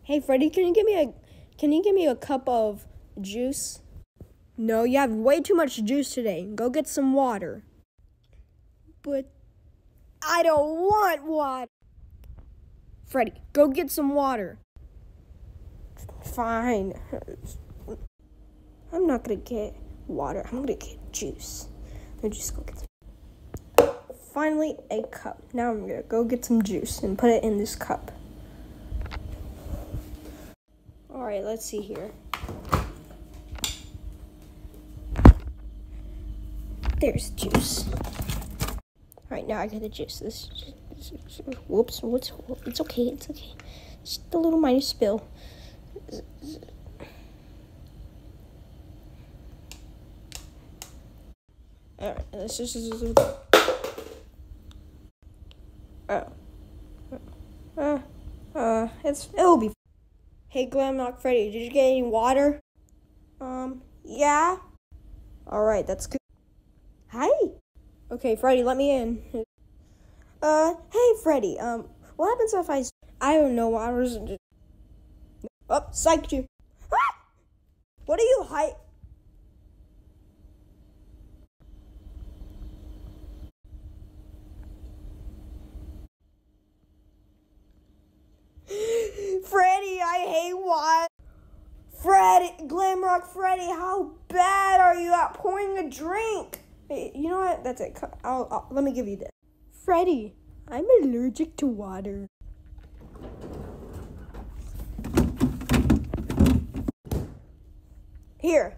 Hey, Freddy, can you give me a cup of juice? No, you have way too much juice today. Go get some water. But I don't want water. Freddy, go get some water. Fine. I'm not gonna get water. I'm gonna get juice. Let me just go get some. Finally, a cup. Now I'm gonna go get some juice and put it in this cup. All right, let's see here. There's juice. All right, now I got the juice. Whoops, it's okay. Just a little minor spill. All right, let's just. It'll be. Hey, Glamrock Freddy, did you get any water? Yeah. All right, that's good. Hi. Okay, Freddy, let me in. Hey, Freddy. What happens if I don't know. I was. Oh, psyched you. Ah! What are you Freddy, I hate water. Freddy, Glamrock Freddy, how bad are you at pouring a drink? Hey, you know what? That's it. Let me give you this. Freddy, I'm allergic to water. Here.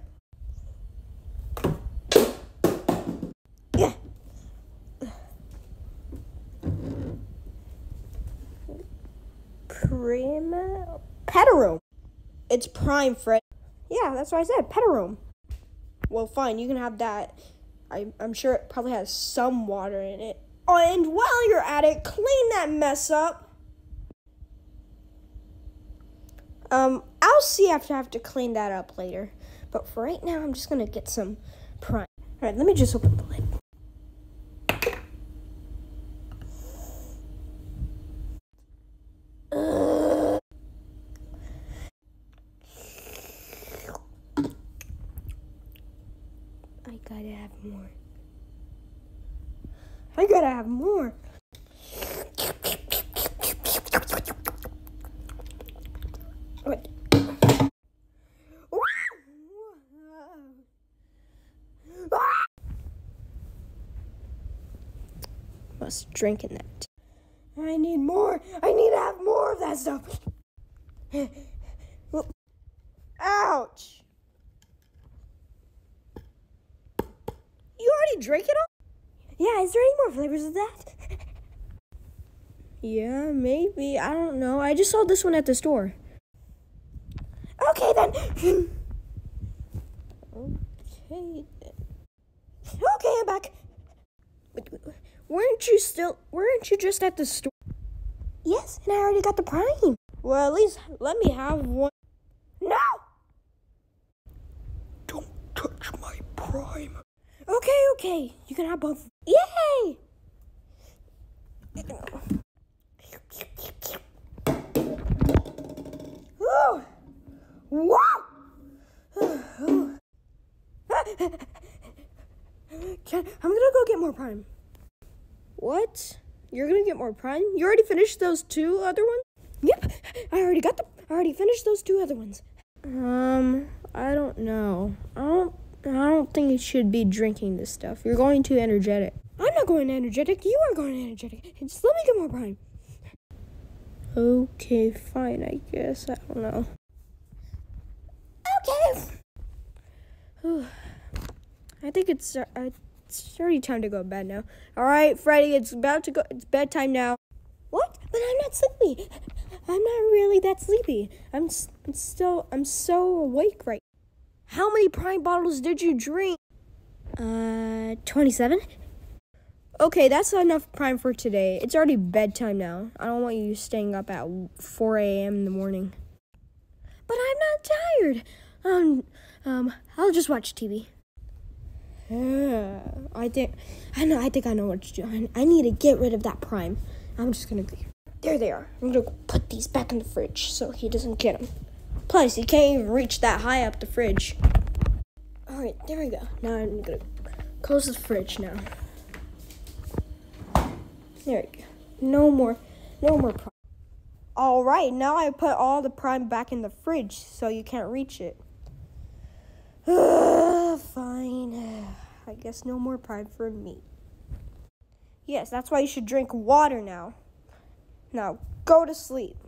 Yeah. Petarome. It's prime, Fred. Yeah, that's what I said. Petarome. Well, fine. You can have that. I'm sure it probably has some water in it. Oh, and while you're at it, clean that mess up. I'll see if I have to clean that up later. But for right now, I'm just gonna get some prime. All right, let me just open the lid. I gotta have more. Wait. Must drink in that. I need more. I need to have more of that stuff. Ouch. You already drank it all? Yeah, is there any more flavors of that? Yeah, maybe. I don't know. I just saw this one at the store. Okay, then. Okay, I'm back. Weren't you just at the store? Yes, and I already got the prime. Well, at least let me have one. No! Don't touch my prime. Okay. You can have both. Yay! Whoa! Whoa! I'm gonna go get more prime. What? You're gonna get more prime? You already finished those two other ones? Yep, I already finished those two other ones. I don't know. I don't think you should be drinking this stuff. You're going too energetic. I'm not going energetic. You are going energetic. Just let me get more prime. Okay, fine, I guess. I don't know. Okay. I think it's already time to go to bed now. All right, Freddy, it's bedtime now. What? But I'm not sleepy. I'm not really that sleepy. I'm so awake right now. How many prime bottles did you drink? 27. Okay, that's enough prime for today. It's already bedtime now. I don't want you staying up at 4 a.m. in the morning. But I'm not tired. I'll just watch TV. I think I know what to do. I need to get rid of that prime. I'm just gonna go here. There they are. I'm gonna put these back in the fridge so he doesn't get them. Plus, he can't even reach that high up the fridge. Alright, there we go. Now I'm gonna close the fridge now. There we go. No more prime. Alright, now I put all the prime back in the fridge so you can't reach it. Fine. I guess no more prime for me. Yes, that's why you should drink water now. Now, go to sleep.